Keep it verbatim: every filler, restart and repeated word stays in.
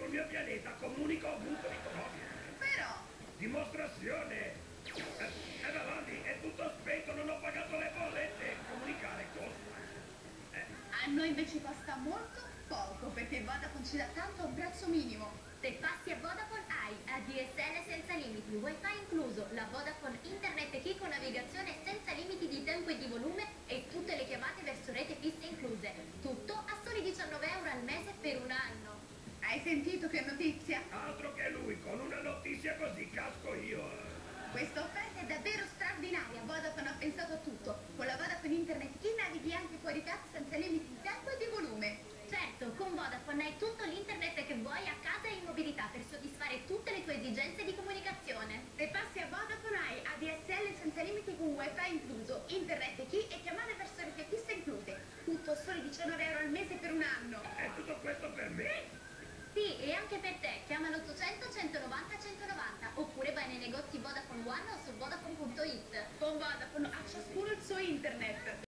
sul mio pianeta comunico ovunque mi trovi. Però, Dimostrazione! Eh, eh, avanti, è tutto spento, non ho pagato le bollette. Comunicare costa. Eh, a noi invece costa molto poco, perché Vodafone ci dà tanto a un prezzo minimo. Se passi a Vodafone hai A D S L senza limiti, wifi incluso, la Vodafone Internet Key con navigazione senza limiti di tempo e di volume e tutte le chiamate verso rete fisse incluse. Tutto a soli diciannove euro al mese per un anno. Hai sentito che notizia? altro che lui, con una notizia così casco io. Questa offerta è davvero straordinaria. Vodafone ha pensato a tutto. Con la Vodafone Internet Key navighi anche fuori casa senza limiti di tempo e di volume. Certo, con Vodafone hai tutto l'internet che vuoi a casa e in mobilità per soddisfare tutte le tue esigenze di comunicazione. Se passi a Vodafone hai A D S L senza limiti con wifi incluso, internet key e chiamate verso rete fissa incluse. Tutto a soli diciannove euro al mese per un anno. È tutto questo per me? Sì, e anche per te. Chiama l'ottocento centonovanta centonovanta oppure vai nei negozi Vodafone One o su vodafone punto it. Con Vodafone a ciascuno il suo internet.